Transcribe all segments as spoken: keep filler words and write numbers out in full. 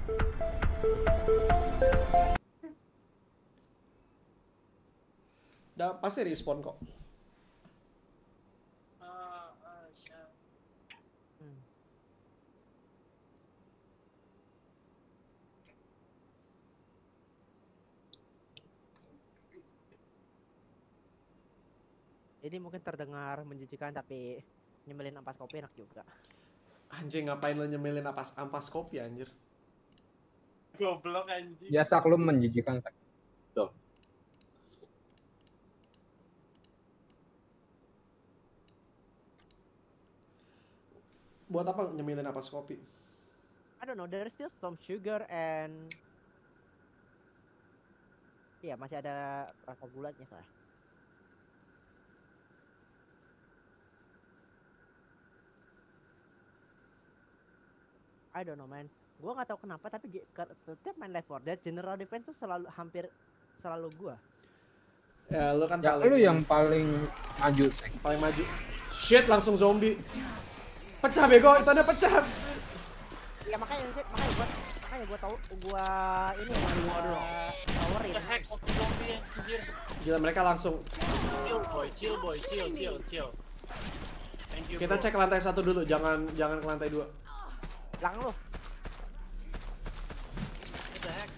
Udah pasti respawn kok. Ah, ah, siap. Hmm. Ini mungkin terdengar menjijikan tapi nyembelin ampas kopi enak juga. Anjing, ngapain lo nyemilin ampas ampas kopi anjir? Goblok anjing. Biasa lu menjijikan. Tuh. Buat apa nyemilin ampas kopi? I don't know, there's still some sugar and iya masih ada rasa gulanya soalnya. I don't know man, gua nggak tahu kenapa tapi j- ke- setiap main Left four Dead general defense tuh selalu hampir selalu gua. Ya lu kan Ya paling lu yang paling maju. paling maju. Shit, langsung zombie. Pecah bego, itu ada pecah. Ya makanya makanya gua makanya gua tahu gua ini gua tawarin. The heck of zombie anjir. Gila, mereka langsung. Chill boy, chill boy, chill, chill, chill. Thank you. Kita bro. cek lantai satu dulu, jangan jangan ke lantai dua. Belakang lu. What the heck?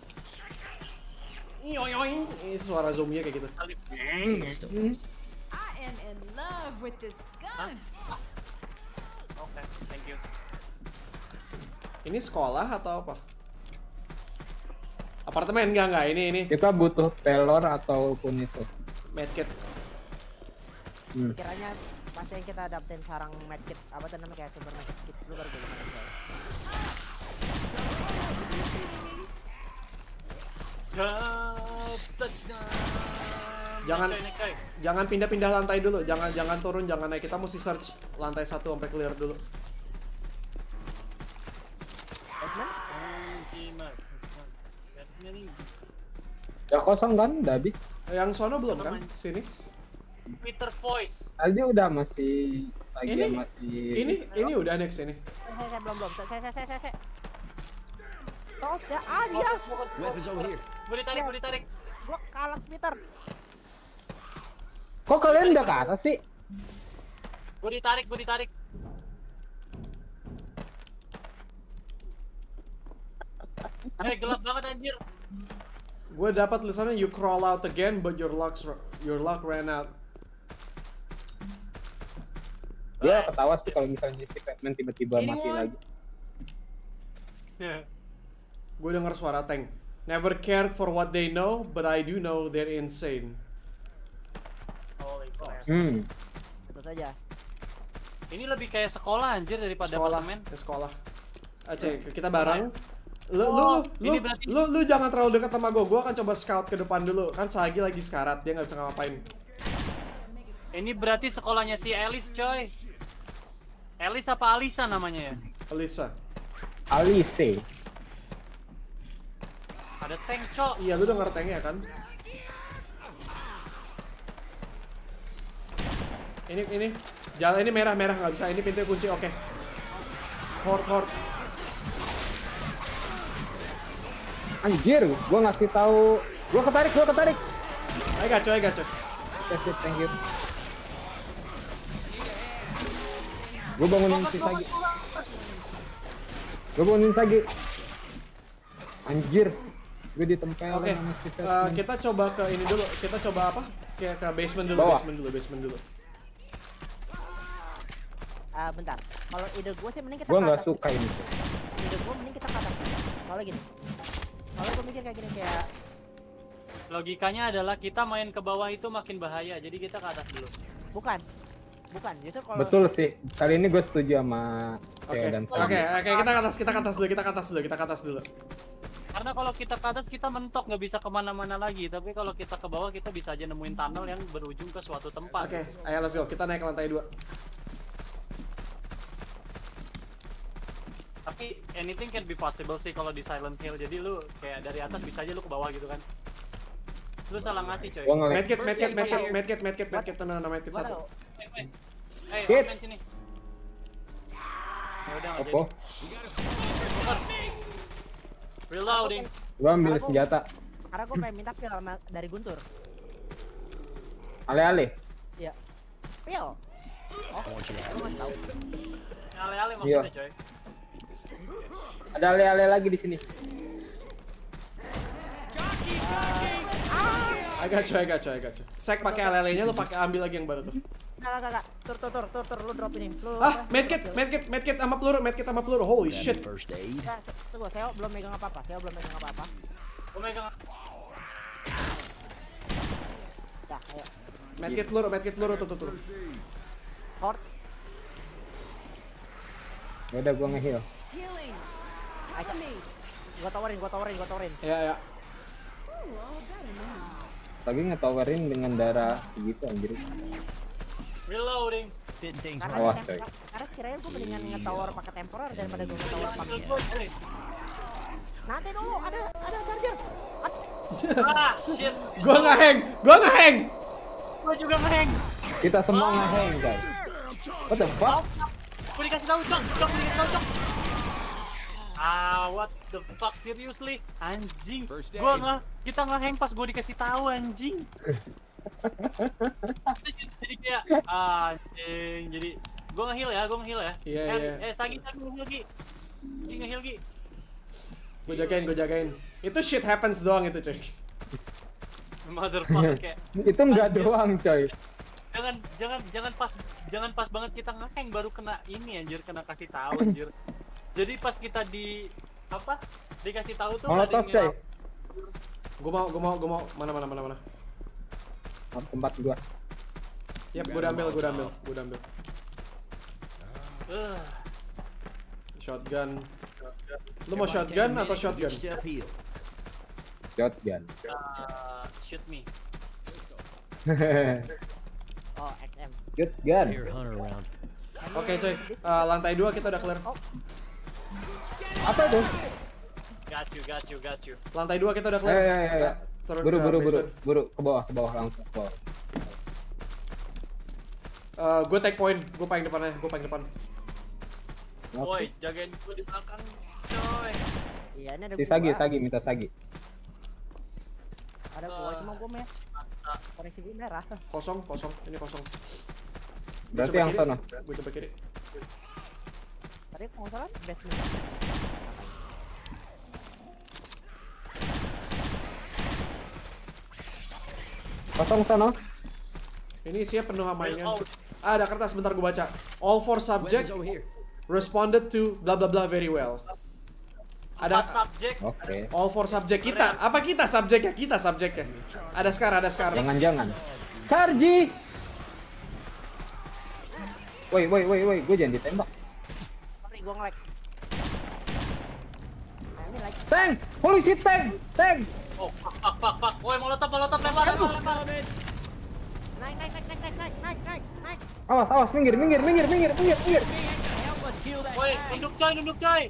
Yoyoing. Ini suara zombie kayak gitu. Kali I am in love with this gun. Oke, thank you. Ini sekolah atau apa? Apartemen enggak enggak ini ini Kita butuh pelor ataupun itu. medkit. Hmm. Kiranya pasti yang kita dapetin sarang medkit apa tuh namanya kayak super medkit lu baru gimana guys. Jangan jangan pindah-pindah lantai dulu, jangan jangan turun, jangan naik. Kita mesti search lantai satu sampai clear dulu. Basement? Ya kosong kan, udah habis. Yang sono belum kan? Sini. Twitter voice. Tadi udah masih lagi Ini masih. ini ini udah next ini. Saya saya belum belum. Saya saya saya saya. Oh, ya ah dia. Weapons over here. Gue ditarik, gue ditarik. Gua kalah Peter. Kok kalian udah ke atas sih? Gue ditarik, gue ditarik. Eh, gelap banget anjir. Gue dapat tulisannya you crawl out again but your luck your luck ran out. Gue ketawa sih kalau misalnya si Batman tiba-tiba Ini mati one. lagi. Gue denger suara tank. Never cared for what they know, but I do know they're insane. Holy crap. Hmm. Tentu saja. Ini lebih kayak sekolah anjir daripada Sekolah, apartemen. ke sekolah. Aceh, kita bareng. Lu, lu, Oh, lu, ini lu, berarti- lu, lu jangan terlalu dekat sama gue. Gue akan coba scout ke depan dulu. Kan Sagi lagi sekarat, dia nggak bisa ngapain. Ini berarti sekolahnya si Alice, coy. Alice apa Alisa namanya ya? Elisa. Alice. Ada tank, cok. Iya, lu denger tanknya kan? Ini, ini. Jalan ini merah, merah nggak bisa. Ini pintu kunci, oke. Horde, horde. Anjir, gua ngasih tahu. Gua ketarik, gua ketarik. Ayo gaco, ayo gaco. Oke, sip, thank you. Gua bangunin si Sagi. Gua bangunin Sagi. Anjir, gua ditempel Oke, sama si eh, Batman. kita coba ke ini dulu. Kita coba apa? Kayak ke basement dulu, Bawah. basement dulu, basement dulu. Ah bentar. Kalau ide gua sih mending kita Gua ke nggak atas. suka ini. Ide gua mending kita ke atas. Soalnya gini. Soalnya gua mikir kayak gini kayak Logikanya adalah kita main ke bawah itu makin bahaya, jadi kita ke atas dulu. bukan. Bukan, justru kalau Betul sih. Kali ini gue setuju sama Oke, Theo dan oke, Sagi. oke. Kita ke atas, kita ke atas dulu, kita ke atas dulu, kita ke atas dulu. Karena kalau kita ke atas kita mentok nggak bisa kemana-mana lagi, tapi kalau kita ke bawah kita bisa aja nemuin tunnel yang berujung ke suatu tempat. Oke, ayo let's go. Kita naik ke lantai dua. Tapi anything can be possible sih kalau di Silent Hill. Jadi lu kayak dari atas bisa aja lu ke bawah gitu kan. Lu salah ngasih coy. Gua ngeliat. Medkit, medkit, medkit, medkit, medkit, medkit, tenang, tenang, medkit gua satu. tahu. Eh, eh, Hit. main sini. Ya udah nggak Apa? jadi. Reloading. Gua ambil senjata. Karena gue pengen minta kill sama dari Guntur. Ale-ale. Iya. Pil. Oh, lu nggak tahu. Ale-ale maksudnya coy. Ada ale-ale lagi di sini. I got you, I got you, I got you. Sek pakai L L-nya, lu pakai ambil lagi yang baru tuh. Enggak, enggak, enggak. Tur, tur, tur, tur, tur, lu drop ini. Lu. Ah, medkit, medkit, medkit sama peluru, medkit sama peluru. Holy shit. Nah, tunggu, Seo belum megang apa-apa. Seo belum megang apa-apa. Gua megang. Dah, ayo. Medkit peluru, medkit peluru tuh tuh tuh. Hort. Ya udah gua nge-heal. Healing. Ayo. Gua tawarin, gua tawarin, gua tawarin. Ya ya. Ooh, all better now. Lagi ngetawarin dengan darah segitu anjir. Reloading. Karena Awas, tem- coy. karena kirain gue mendingan ngetawar pakai temporer daripada gue ngetawar pakai. Nanti dulu ada ada charger. Ah, shit. Gua nge-hang, gua nge-hang. Gua juga ngeheng. Kita semua nge-hang guys. What the fuck? Gua dikasih tahu, Cok. Cok, gua dikasih tahu, Cok. Ah, what the fuck, seriously? Anjing. Gua nggak, kita ngeheng pas gua dikasih tahu, anjing. jadi, jadi kayak anjing. Jadi gua nge-heal ya, gua nge-heal ya. Iya, eh, iya. Eh, Sagi kan nge-heal Gi. Gi nge-heal Gi. Gua jagain, gua jagain. Itu shit happens doang itu, cuy. Motherfucker kayak. Itu enggak Anjir. doang coy. Jangan jangan jangan pas jangan pas banget kita ngeheng baru kena ini anjir, kena kasih tahu anjir. Jadi pas kita di apa? Dikasih tahu tuh nggak ada Molotov yang coy. ngelap. Gua mau, gua mau, gua mau. Mana mana mana mana. Tempat gua. Yap, gua udah ambil, gua udah ambil, gua udah ambil. Eh, Shotgun. Lu mau shotgun atau shotgun? Shotgun. uh, shoot me. Oh, X M. Shotgun. Oke, cuy. Eh, lantai dua kita udah clear. Apa itu? Got you, got you, got you. Lantai dua kita udah Eh, clear. eh, eh, eh. Turun Buru ke buru buru basement. buru ke bawah ke bawah langsung ke bawah. Eh, gua take point, gua paling depannya, gua paling depan. Woi, jagain gua di belakang, coy. Iya, ini ada Si gua. Sagi Sagi minta Sagi. Ada gua Ah. cuma gua merah. Mantap. Koneksi gua merah. Kosong, kosong. Ini kosong. Berarti Coba yang kiri. sono. Gua coba kiri. Tadi kalau nggak salah basement. Kosong sono. Ini isinya penuh sama ini. Oh, Ah, ada kertas, bentar gua baca. All four subject responded to blah blah blah very well. empat Ada subjek. Oke. all four subject kita. Apa kita subjeknya? Kita subjeknya. Ada Scar, ada Scar. Jangan-jangan. Charge. Woi woi woi woi, gue jangan ditembak. Sorry, gua nge-lag. Nah, ini lagi. Tank, polisi tank, tank. Oh, fuck, fuck, fuck, fuck. Woi, molotov, molotov, lempar, lempar, lempar. Naik, naik, naik, naik, naik, naik, naik, naik, naik. Awas awas, minggir minggir minggir minggir minggir minggir. Woi, nunduk coy, nunduk coy.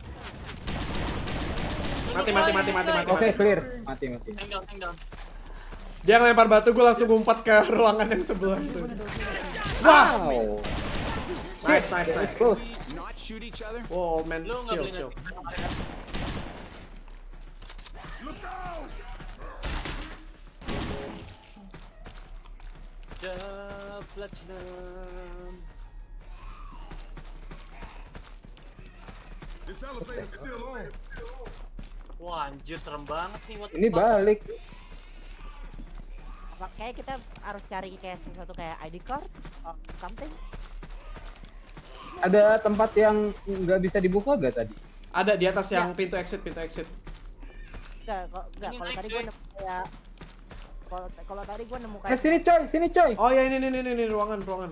Mati, mati, mati, mati, mati. Oke clear. Mati mati. Hang down, hang down. Dia ngelempar batu, gua langsung ngumpat ke ruangan yang sebelah itu. Wah. Wow. Nice, nice, nice. Close. Not shoot each other? Wow, old man, Lu nggak chill, beli chill. nasi kemarin kan? The platinum. This elevator's still on. Wah, anjir serem banget nih. What the Ini fuck? balik. Apa kayak kita harus cari kayak sesuatu kayak I D card or something? Ada tempat yang nggak bisa dibuka gak tadi? Ada di atas yang pintu exit, pintu exit. Enggak, kok enggak. Ini Kalau naik, tadi gua cuy. nemu kayak kalau kalau tadi gua nemu Eh kayak sini coy, sini coy. Oh ya, ini, ini, ini, ini ruangan, ruangan.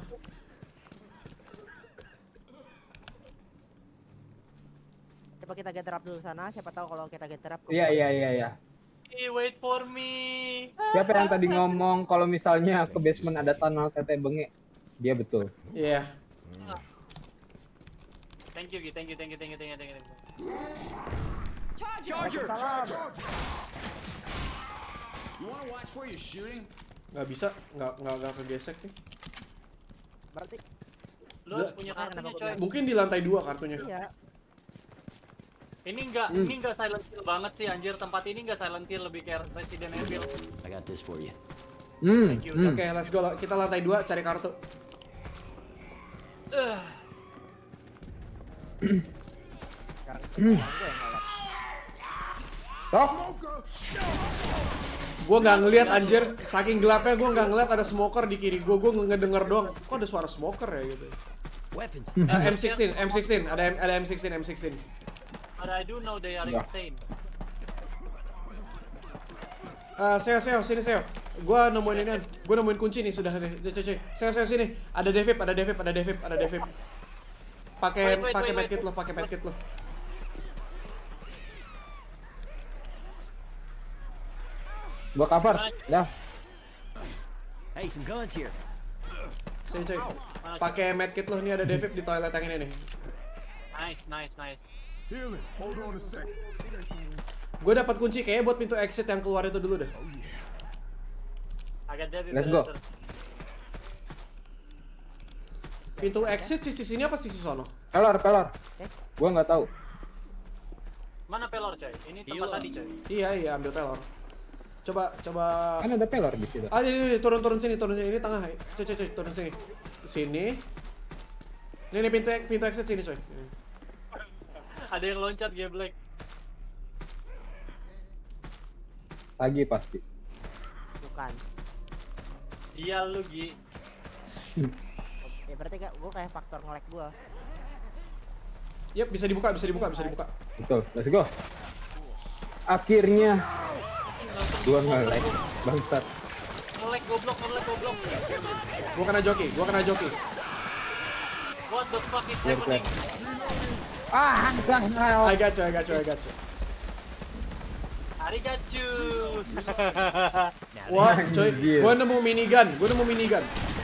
coba kita gather up dulu sana, siapa tahu kalau kita gather up. Iya iya iya iya. Eh, wait for me. Siapa yang tadi ngomong kalau misalnya ke basement ada tunnel tete bengek? Dia betul. Iya. Thank you, Gi. Thank you, thank you, thank you, thank you, thank you. Charger! Waalaikumsalam. Charger! You wanna watch where you're shooting? Nggak bisa, nggak nggak nggak kegesek nih. Berarti Lu harus punya kartunya, coy. Mungkin di lantai dua kartunya. iya. Ini enggak, Hmm. ini enggak silent kill banget sih anjir. Tempat ini enggak silent kill, lebih kayak Resident Evil. I got this for you. Hmm. Thank you. hmm. Oke, let's go. Kita lantai dua cari kartu. Eh, Sekarang gue yang ngeliat. Sok. Gue nggak ngeliat anjir, saking gelapnya gue nggak ngeliat ada smoker di kiri gue. Gue ngedenger doang. Kok ada suara smoker ya gitu? Weapons. Eh, M enam belas, M enam belas, ada M- ada M enam belas, M enam belas. but I do know they are Ya. insane. Eh, Seo, Seo, sini Seo. Gue nemuin ini, gue nemuin kunci nih sudah nih. Cuy, cuy, Seo, Seo sini. Ada Devip, ada Devip, ada Devip, ada Devip. Pakai Wait, wait, pakai wait, medkit wait. lo, pakai medkit lo. Gua cover. Dah. Hey, some guns here. Sini cuy. Mana, Pakai medkit lo, nih ada Devip di toilet yang ini nih. Nice, nice, nice. Healing. Hold on a sec. Gue dapat kunci kayaknya buat pintu exit yang keluar itu dulu deh. Agak David. Let's go. Pintu exit sisi sini apa sisi sono? Pelor, pelor. Gua nggak tahu. Mana pelor coy? Ini tempat Gila. tadi coy. Iya, iya, ambil pelor. Coba, coba. Kan ada pelor di situ. Ah, ini, ini, turun, turun sini, turun sini. Ini tengah, cuy, cuy, cuy, turun sini. Sini. Ini, ini pintu, pintu exit sini, coy. Ada yang loncat geblek. Lagi pasti. Bukan. Iya lu Gi. Ya berarti gak, gue kayak faktor nge-lag gue. Yap, bisa dibuka, bisa dibuka, bisa dibuka. Betul. Let's go. Akhirnya dua nge-lag. Bangsat. Ngelek goblok, ngelek goblok. Gua kena joki, gua kena joki. What the fuck is Clear, happening? Ah, enggak hell. I got you, I got you, I got you. Arigachu. Wah, coy, Anjir. gua nemu minigun, gua nemu minigun.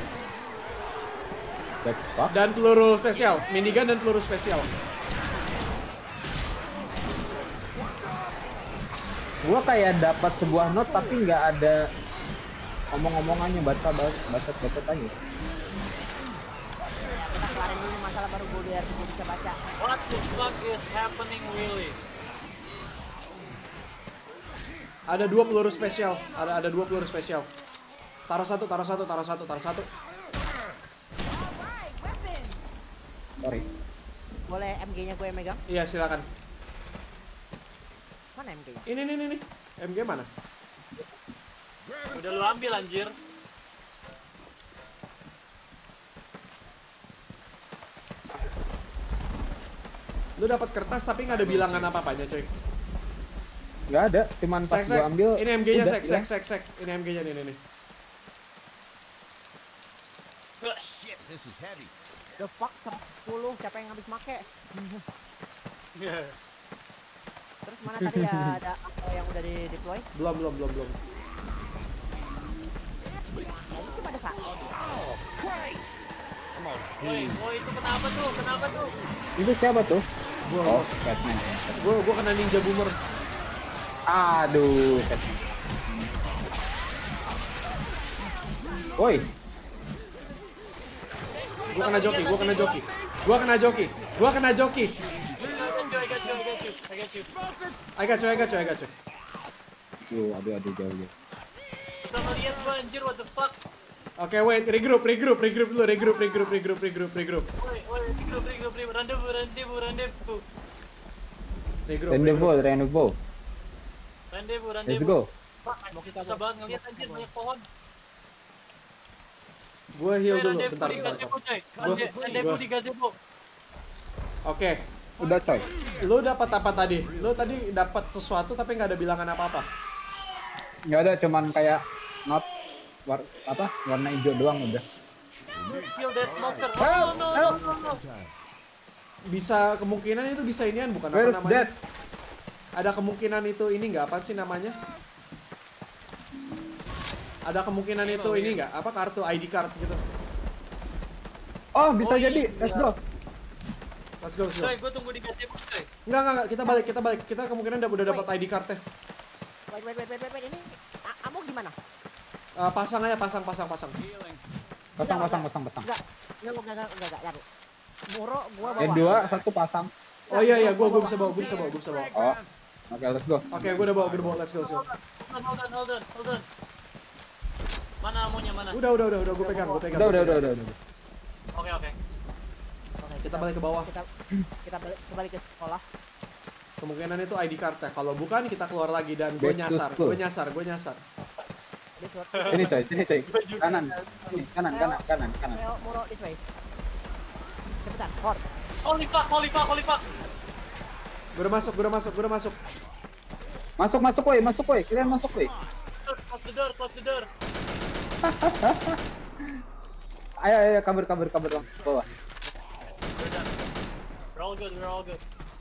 That's fuck. Dan peluru spesial, minigun dan peluru spesial. Gua kayak dapat sebuah note tapi nggak ada omong-omongannya, baca baca baca tanya. Kita kelarin dulu masalah baru gue biar gue bisa baca. What the fuck is happening really? Ada dua peluru spesial, ada ada dua peluru spesial. Taruh satu, taruh satu, taruh satu, taruh satu. Alright, weapon. Sorry. Boleh M G-nya gue yang megang? Iya, silakan. Mana M G-nya? Ini, ini, ini, ini. M G mana? Udah lu ambil anjir. Lu dapat kertas tapi nggak ada bilangan apa-apanya, coy. Nggak ada, cuman pas Sek, sek. gua ambil. Ini M G-nya, udah, sek, ya. sek, sek, sek. Ini M G-nya nih, nih, nih. Shit, this is heavy. The fuck sepuluh, siapa yang habis make? Terus mana tadi ya ada apa yang udah di deploy? Belum, belum, belum, belum. Ini cuma ada satu. Woi, woi itu kenapa tuh? Kenapa tuh? Itu siapa tuh? Gua, Oh, Batman. gua, gua kena ninja boomer. Aduh, Batman. Woi, Gua kena joki, gua kena joki. Gua kena joki. Gua kena joki. I got you, I got you, I got you, I got you. I got you, I got you, I got you. aduh, aduh, aduh, jauh, jauh. Bisa ngeliat gua anjir, what the fuck? Oke, wait, regroup, regroup, regroup dulu, regroup, regroup, regroup, regroup, regroup. Woi, woi, regroup, regroup, regroup, rendezvous, rendezvous, rendezvous. Regroup, Rendezvous, regroup. rendezvous. Rendezvous, Let's rendezvous. go. Fuck, susah banget ngeliat anjir, banyak pohon. Gua heal Coy, dulu, rendezvous bentar, di bentar. gazebo, coy. Gua- Rende- Rendezvous gua- di gazebo. Oke, Udah coy. lu dapat apa tadi? Lu tadi dapat sesuatu tapi nggak ada bilangan apa-apa. Nggak ada, cuman kayak not war, apa warna hijau doang udah. Kill that smoker. Help, Oh, no, help. no, no, no. Bisa kemungkinan itu bisa inian bukan apa Where's namanya? that? Ada kemungkinan itu ini nggak apa sih namanya? Ada kemungkinan itu ini nggak? Apa kartu I D card gitu? Oh, bisa Oh, jadi. iya. Let's go. Let's go, let's go. Coy, gua tunggu di gazebo, coy. Enggak, enggak, enggak, kita balik, kita balik. Kita kemungkinan udah, udah dapat I D cardnya. Wait, wait, wait, wait, wait, wait. Ini a- Amo gimana? Uh, pasang aja, pasang, pasang, pasang. Pasang, pasang, pasang, pasang. Enggak, enggak, enggak, enggak, enggak, enggak, enggak. Muro, gua bawa. Yang dua, satu pasang. Oh iya iya, gua gua bisa bawa, gua bisa bawa, gua bisa bawa. Oh. Oke, let's go. Oke, gua udah bawa, gua udah bawa. Let's go, let's go. Hold on, hold on, hold on, hold on. Mana amunya mana? Udah, udah, udah, udah, gua pegang, gua pegang. Udah, gua udah, udah, pegang. udah, udah. Oke, oke. Oke, Kita balik ke bawah. Kita kita balik kembali ke sekolah. Kemungkinan itu I D card ya. Kalau bukan kita keluar lagi dan gue Back to nyasar, school. gue nyasar, gue nyasar. This one. Sini coy, sini coy. Kanan. Sini, kanan, kanan, kanan, kanan. Leo, Muro, this way. Cepetan, hor. Holy fuck, holy fuck, holy fuck. Gue udah masuk, gue udah masuk, gue udah masuk. Masuk, masuk woi, masuk woi. Kalian masuk woi. Close the door, close the door. Ayo, ayo, kabur, kabur, kabur langsung ke bawah. We're done. We're all good, we're all good.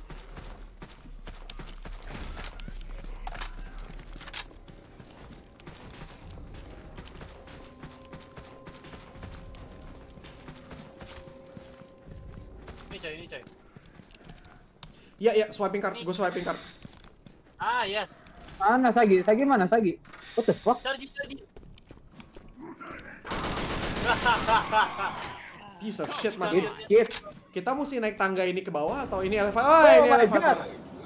Ini coy, ini coy. Iya, iya, swiping card, gue swiping card. Ah, yes. Mana Sagi? Sagi mana Sagi? What the fuck? Charge, charge. Piece of shit, mas. Shit, shit. Kita mesti naik tangga ini ke bawah atau ini elevator? Oh, Oh ini my elevator. God.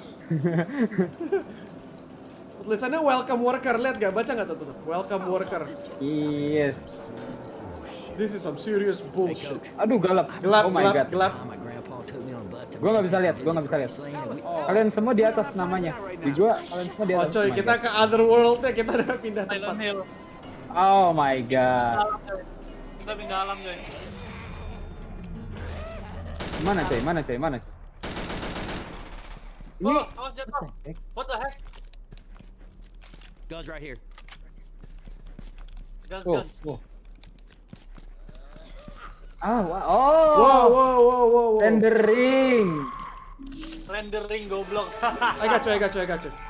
Tulisannya welcome worker, lihat gak? Baca gak tuh tuh? Welcome worker. Yes. This is some serious bullshit. Aduh, gelap. Gelap, Oh my gelap, god. gelap. My grandpa took me on a bus to Gua nggak bisa lihat, gua nggak bisa lihat. Kalian semua di atas namanya. Di gua, kalian semua di Oh atas. coy, namanya. kita ke other world ya, kita udah pindah tempat. Silent Hill. Oh my god. Dalam, coy. Kita pindah alam, coy. Mana coy? Mana coy? Mana coy? Ini Oh, awas jatuh. What the heck? Guns right here. Guns, oh, guns. oh. Ah, wah. Oh. Wow, wow, wow, wow, wow. Rendering. Rendering goblok. I got you, I got you, I got you.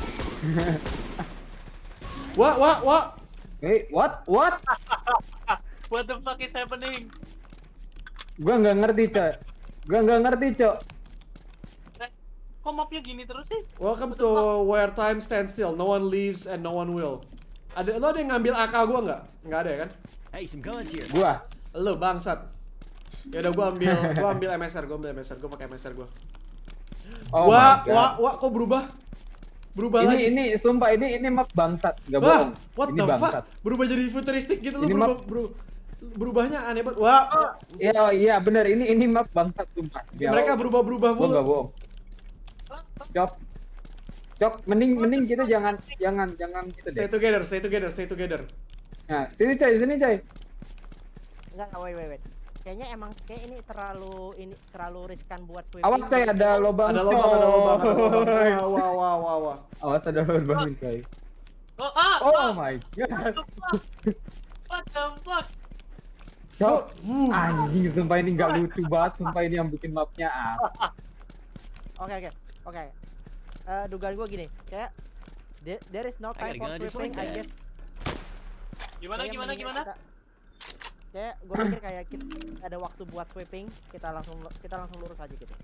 Wah, wah, wah. Hey, what? What? What the fuck is happening? Gua nggak ngerti, coy. Gua nggak ngerti, coy. Eh, kok mapnya gini terus sih? Welcome to where time stands still. No one leaves and no one will. Ada lo ada yang ngambil A K gua nggak? Nggak ada ya kan? Hey, some guns here. Gua. Lo bangsat. Ya udah gua ambil, gua ambil M S R, gua ambil M S R, gua pakai M S R gua. Oh wah, my god. wah, wah, kok berubah? Berubah ini lagi. ini sumpah ini ini map bangsat, nggak Wah, bohong. what Ini the bangsat. fuck? Berubah jadi futuristik gitu lo Ini berubah, map- bro- berubahnya aneh banget. Wah, wah. Iya, iya bener, ini ini map bangsat sumpah. Ya Mereka Allah. berubah-berubah Gua nggak mulu. bohong. Cok. Cok, mending mending kita jangan jangan jangan gitu Stay deh. together, stay together, stay together. Nah, sini coy, sini coy. Enggak, wait, wait, wait. Kayaknya emang kayak ini terlalu ini terlalu riskan buat sweeping. Awas coy, ada lobang. Ada lubang, ada lubang, ada lubang. coy. Wah, wah, wah, wah, wah. Awas ada lobang coy. Oh, ah, Oh ah. my god. What the fuck? What the fuck? Cok, Wuh. anjing sumpah ini nggak lucu banget, sumpah ini yang bikin mapnya ah. Oke, oke. Oke. Eh, dugaan gua gini, kayak there, there is no I time got a for gun just sweeping, like I that. guess. Gimana, Kayak gimana, mendingan gimana? kita- kayak gua pikir kayak kita ada waktu buat sweeping, kita langsung kita langsung lurus aja gitu.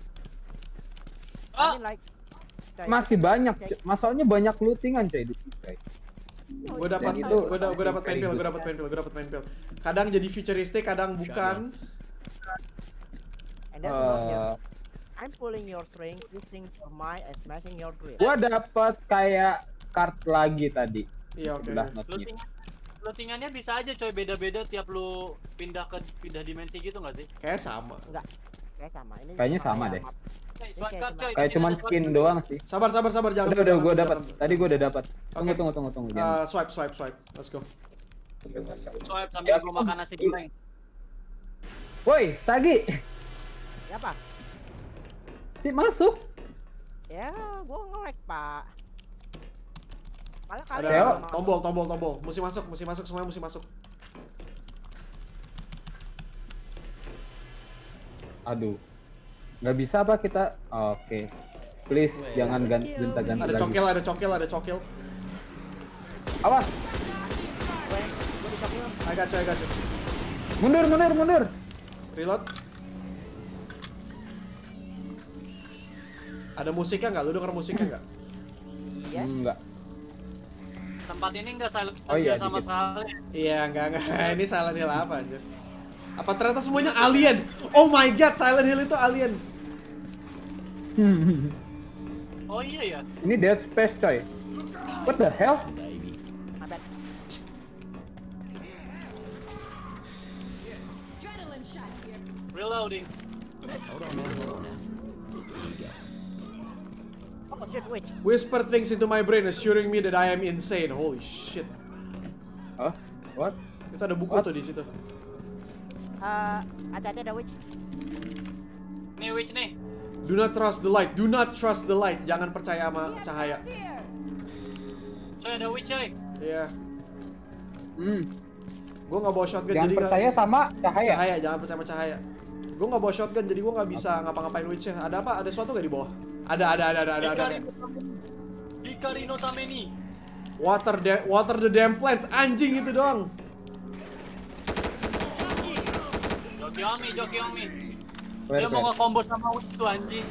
I Ah, mean like kayak- Masih banyak, coy. Masalahnya banyak lootingan coy di sini coy. Gue dapat Dan itu, itu gue da gue dapat main very pill, good. gue dapat main pill, gue dapat main pill. Kadang jadi futuristik, kadang bukan. and there's no here. Eh, I'm pulling your string, twisting your mind, and smashing your drill. gua dapat kayak card lagi tadi. Iya, oke. Sebelah notnya. looting lootingannya bisa aja coy, beda-beda tiap lu pindah ke pindah dimensi gitu nggak sih? Kayak sama. Enggak. Kayak sama. Ini Kayaknya cuma sama kayak deh. map. Hey, Ini swipe kayak card cuma- coy. Kayak di sini cuman ada swipe skin card. doang sih. Sabar, sabar, sabar, jangan. Udah, udah jangan, gua jangan. dapat. Tadi gua udah dapat. Tunggu, Oke. tunggu, tunggu, tunggu. Uh, Jangan. swipe, swipe, swipe. Let's go. Swipe sambil gua makan nasi goreng. Woi, Sagi. Ya, Pak. Si masuk. Ya, gua nge-lag, Pak. Malah Ada kalian Theo. mau- tombol, tombol, tombol. Mesti masuk, mesti masuk, semuanya mesti masuk. Aduh. Nggak bisa apa kita? Oke. Please jangan gan- gonta-ganti Ada lagi. cokil, ada cokil, ada cokil. Awas. Gue gue bisa bilang, I got you, I got you. Mundur, mundur, mundur. Reload. Ada musiknya nggak? Lu denger musiknya nggak? iya. Enggak. Tempat ini nggak silent Oh iya, sama dikit. sekali. Iya, enggak, enggak. Ini Silent Hill apa anjir? Apa ternyata semuanya alien? Oh my god, Silent Hill itu alien. Oh iya ya. Ini Dead Space coy. What the hell? Baby. My bad. Adrenaline shot here. Reloading. Hold on, man. Hold on now. There you go. Oh shit, wait. Whisper things into my brain assuring me that I am insane. Holy shit. Oh, what? Itu ada buku What? tuh di situ. Uh, hati-hati ada witch. Nih witch nih. Do not trust the light. Do not trust the light. Jangan percaya sama We have cahaya. friends here. Coy ada witch coy. Iya. Hmm. Gue nggak bawa shotgun Jangan jadi nggak- percaya sama cahaya. Cahaya, jangan percaya sama cahaya. Gue nggak bawa shotgun jadi gue nggak bisa ngapa-ngapain witch-nya. Ada apa? Ada sesuatu nggak di bawah? Ada, ada, ada, ada, ada, ada. Hikari no Tameni. Hikari no Tameni. Water, the, water the damn plants. Anjing itu doang. Jokiomi, Jokiomi. Where, Dia mau where? nge-combo sama witch tuh anjing.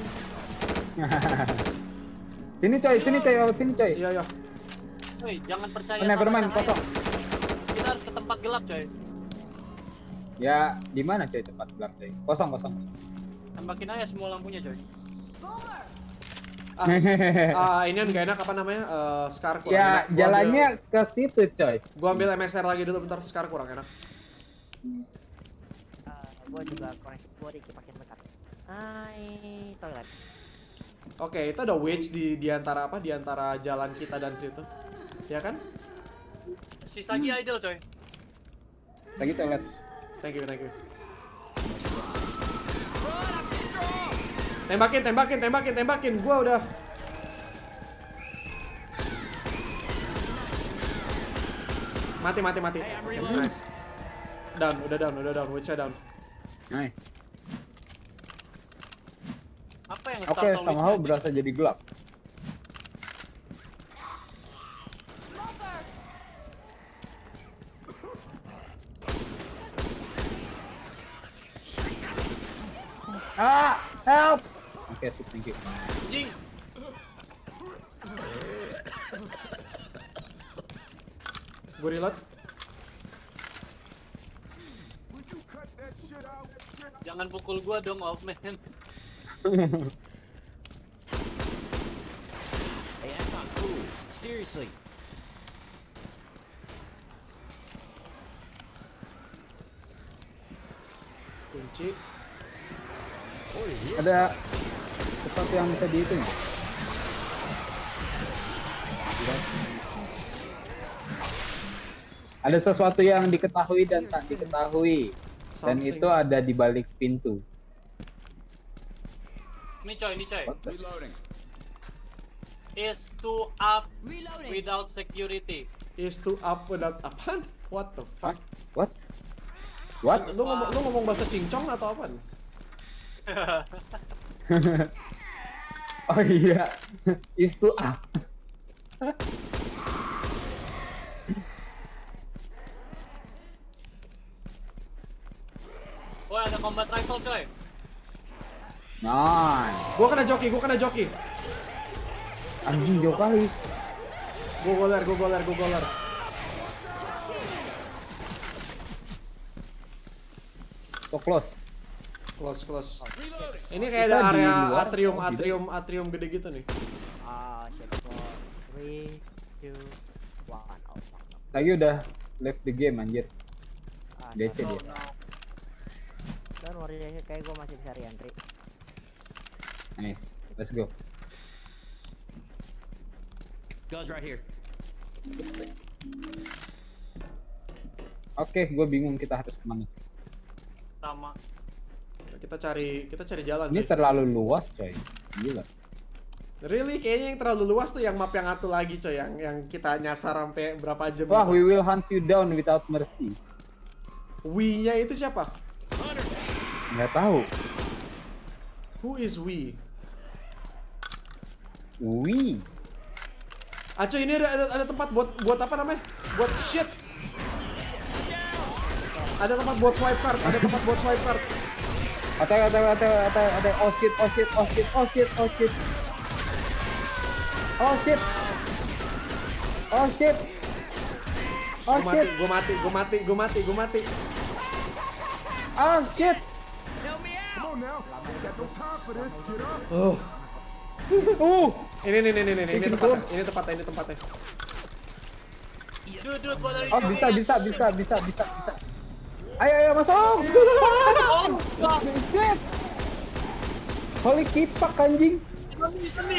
Sini coy, sini coy, oh, sini coy. Iya, iya. Coy, jangan percaya Oh, never sama mind, cahaya. kosong. Kita harus ke tempat gelap coy. Ya, di mana coy tempat gelap coy? Kosong, kosong. Tembakin aja semua lampunya coy. Boomer. Ah, ah, ini kan gak enak apa namanya? Eh, Scar kurang Ya, enak. Gua jalannya ke situ coy. Ambil, gua ambil M S R lagi dulu bentar. Scar kurang enak. Uh, gua juga koneksi gua di makin dekat. Hai, toilet. Oke, itu ada witch di di antara apa? Di antara jalan kita dan situ. Ya kan? Si Sagi idle coy. Lagi toilet. Thank you, thank you. Tembakin, tembakin, tembakin, tembakin. Gua udah. Mati, mati, mati. Nice. Down, udah down, udah down. Witch-nya down. Nice. Apa yang Oke, startle somehow witch? berasa jadi gelap. Smoker. Ah, help! Oke, sip, thank you. Anjing. Gue reload. Would you cut that shit out? Jangan pukul gua dong, off man. Hey, that's not cool. Seriously. Kunci. What is this? Ada sesuatu yang bisa dihitung. Ada sesuatu yang diketahui dan tak diketahui. Dan Something. itu ada di balik pintu. Nih coy, nih coy. What the- Reloading. Is to up Reloading. without security. Is to up without apaan? What the fuck? What? What? Lu ngomong, lu ngomong bahasa cincong atau apaan? Oh iya. Is to up. Oh ada combat rifle coy. Nice. Gua kena joki, gua kena joki. Anjing jauh kali. Gua goler, gua goler, gua goler. So close. Close, close. Reloading. Ini kayak Kita ada di area luar, atrium, oh, tidak. atrium, atrium gede gitu nih. Ah, shit. Four, three, two, one. Oh, fuck. no. Lagi udah left the game anjir. Ah, D C no, dia. no. Don't worry, kayak gua masih bisa re-entry. Nice. Let's go. Guns right here. Oke, gue bingung kita harus kemana. Sama. Kita cari, kita cari jalan. Ini coy. terlalu luas coy. Gila. Really, kayaknya yang terlalu luas tuh yang map yang satu lagi coy, yang yang kita nyasar sampai berapa jam. Wah, gitu. we will hunt you down without mercy. We-nya itu siapa? Nggak tahu. Who is we? We. Ah coy, ini ada, ada ada tempat buat buat apa namanya? Buat shit. Ada tempat buat swipe card, ada tempat buat swipe card. Atau atau atau atau atau oh shit, oh shit, oh shit, oh shit, oh shit. Oh shit. Oh shit. Oh Gua mati, shit. gua mati, gua mati, gua mati, gua mati. Oh shit. Come on now. Ain't got no time for this. Get up. Oh, Uh, Ini ini ini ini ini ini tempatnya. Ini tempatnya, ini tempatnya. Dude, dude, what are you oh doing? bisa bisa bisa bisa bisa bisa. Ayo ayo masuk. Oh, fuck. Shit. Holy kipak anjing. Bisa nih.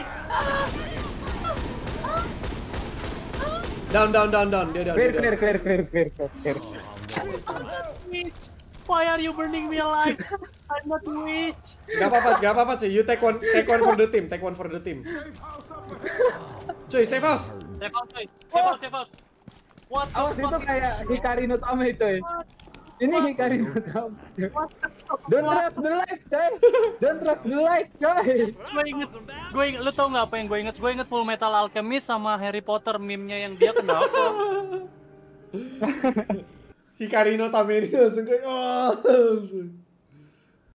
Down down down down. Dia down. Clear dia clear down. clear clear clear clear. Witch. Why are you burning me alive? I'm not witch. Gak apa-apa, gak apa-apa cuy. You take one, take one for the team, take one for the team. Cuy, save house. Save house, coy. Save house, save house. What the Awas itu fuck? kayak Hikari no Tame coy. Ini Hikari no Tame. Don't trust the light coy. Don't trust the light coy. Gue inget, gue inget, lu tau nggak apa yang gue inget? Gue inget Full Metal Alchemist sama Harry Potter meme-nya yang dia kenapa? Hikari no Tame ini langsung kayak oh, langsung.